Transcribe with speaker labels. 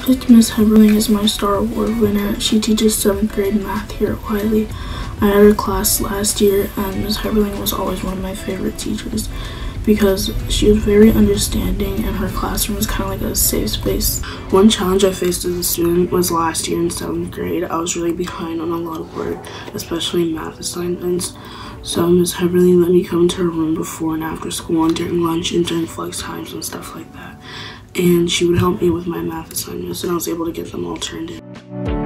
Speaker 1: picked Miss Heberling as my Star Award winner. She teaches 7th grade math here at Wiley. I had her class last year, and Miss Heberling was always one of my favorite teachers because she was very understanding and her classroom was kind of like a safe space. One challenge I faced as a student was last year in 7th grade. I was really behind on a lot of work, especially math assignments. So Miss Heberling let me come to her room before and after school and during lunch and during flex times and stuff like that. And she would help me with my math assignments, and I was able to get them all turned in.